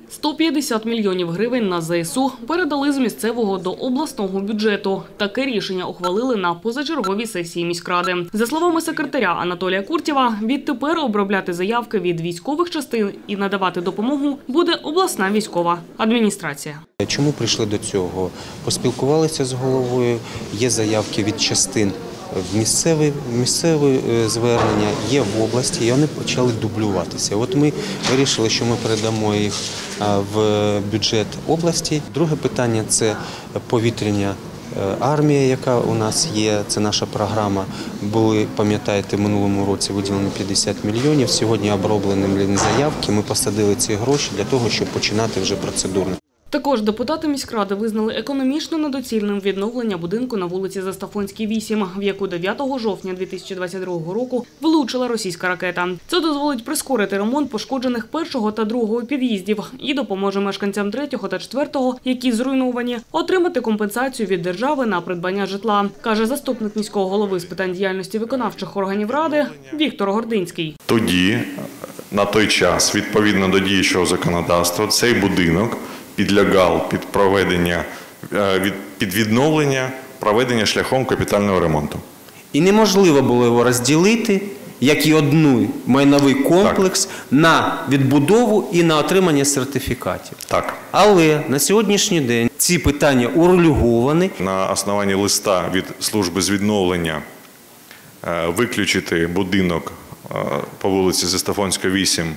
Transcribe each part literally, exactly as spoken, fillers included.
сто п'ятдесят мільйонів гривень на зе ес у передали з місцевого до обласного бюджету. Таке рішення ухвалили на позачерговій сесії міськради. За словами секретаря Анатолія Куртєва, відтепер обробляти заявки від військових частин і надавати допомогу буде обласна військова адміністрація. Чому прийшли до цього? Поспілкувалися з головою, є заявки від частин в місцеві, місцеві звернення, є в області, і вони почали дублюватися. От ми вирішили, що ми передамо їх в бюджет області. Друге питання – це повітряна армія, яка у нас є, це наша програма. Були, пам'ятаєте, в минулому році виділені п'ятдесят мільйонів, сьогодні оброблені заявки, ми посадили ці гроші для того, щоб починати вже процедурно. Також депутати міськради визнали економічно недоцільним відновлення будинку на вулиці Застафонській, вісім, в яку дев'ятого жовтня дві тисячі двадцять другого року влучила російська ракета. Це дозволить прискорити ремонт пошкоджених першого та другого під'їздів і допоможе мешканцям третього та четвертого, які зруйновані, отримати компенсацію від держави на придбання житла, каже заступник міського голови з питань діяльності виконавчих органів ради Віктор Гординський. Тоді, на той час, відповідно до діючого законодавства, цей будинок підлягав під проведення, під відновлення, проведення шляхом капітального ремонту. І неможливо було його розділити, як і одну майновий комплекс, так, на відбудову і на отримання сертифікатів. Так. Але на сьогоднішній день ці питання урегульовані. На основанні листа від служби з відновлення виключити будинок по вулиці Застафонська, вісім,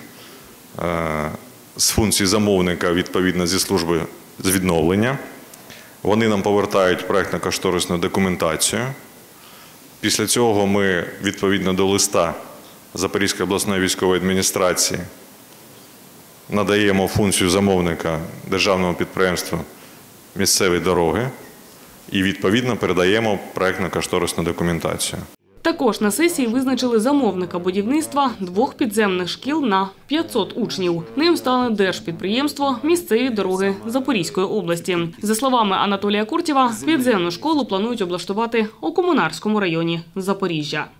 з функції замовника, відповідно, зі служби з відновлення. Вони нам повертають проєктно-кошторисну документацію. Після цього ми, відповідно до листа Запорізької обласної військової адміністрації, надаємо функцію замовника державному підприємству «Місцеві дороги» і, відповідно, передаємо проєктно-кошторисну документацію. Також на сесії визначили замовника будівництва двох підземних шкіл на п'ятсот учнів. Ним стане держпідприємство «Місцеві дороги» Запорізької області. За словами Анатолія Куртєва, підземну школу планують облаштувати у Комунарському районі Запоріжжя.